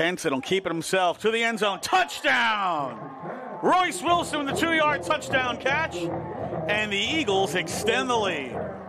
Henson will keep it himself to the end zone. Touchdown! Royce Wilson with the 2-yard touchdown catch. And the Eagles extend the lead.